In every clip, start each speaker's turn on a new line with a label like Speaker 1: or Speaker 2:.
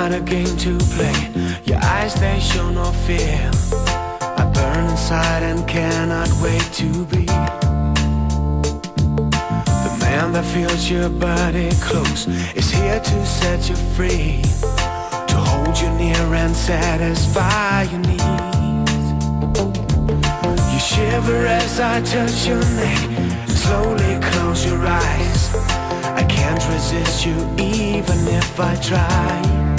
Speaker 1: not a game to play. Your eyes, they show no fear. I burn inside and cannot wait to be the man that feels your body close, is here to set you free, to hold you near and satisfy your needs. You shiver as I touch your neck, slowly close your eyes. I can't resist you even if I try.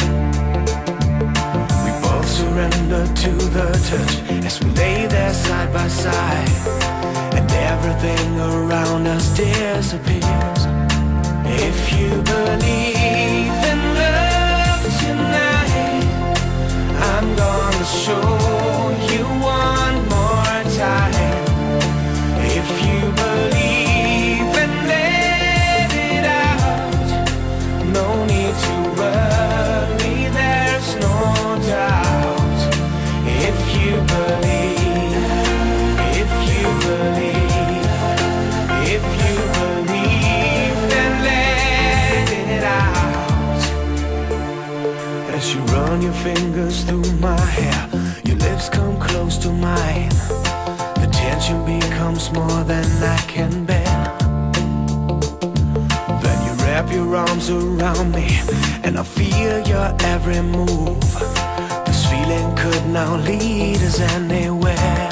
Speaker 1: We both surrender to the touch as we lay there side by side, and everything around us disappears. If you believe in love tonight, I'm gonna show you one more time. If you believe and let it out, no need to worry, there's no doubt. If you believe, if you believe, if you believe, then let it out. As you run your fingers through my hair, your lips come close to mine. The tension becomes more than I can bear. Then you wrap your arms around me, and I feel your every move. This feeling could now lead us anywhere.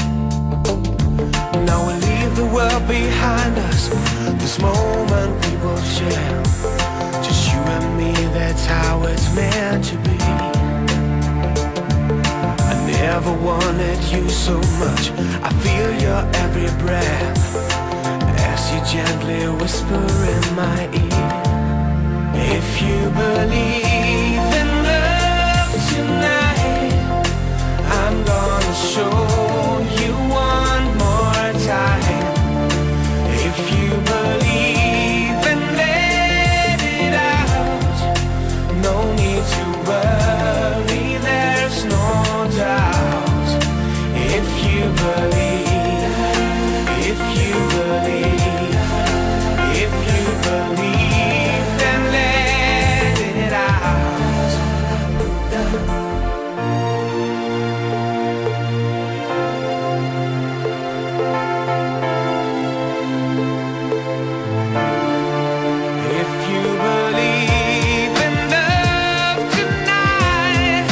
Speaker 1: Now we leave the world behind us, this moment we will share. Just you and me, that's how it's meant to be. I never wanted you so much, I feel your every breath as you gently whisper in my ear. If you believe in love tonight, I'm gonna show you one more time. If you believe and let it out, no need to worry, there's no doubt. If you believe, if you believe, if you believe, then let it out. If you believe in love tonight,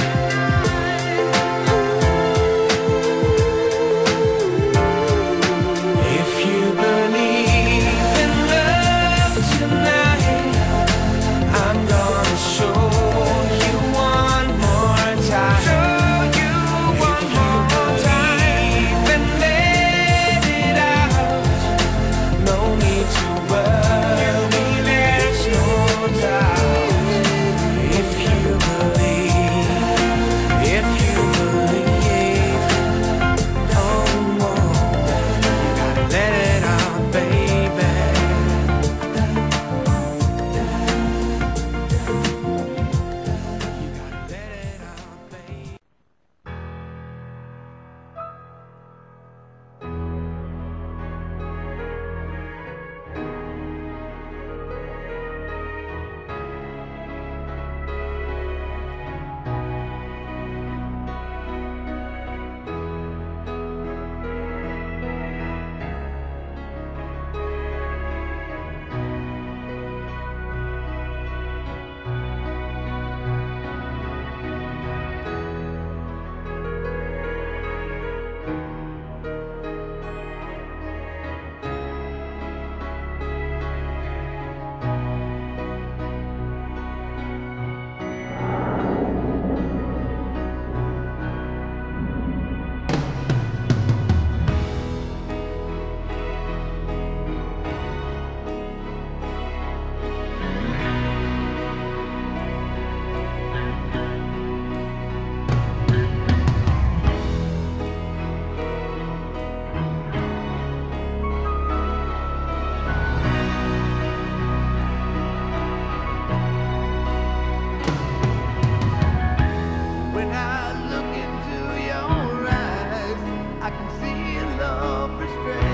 Speaker 1: if you believe in love tonight, I'm gonna show you one more time. Show you one more time. And let it out. No need to worry, there's no doubt. If you believe, if you believe, oh, you gotta let it out, baby. You gotta let it out, baby.
Speaker 2: I can see your love restrained.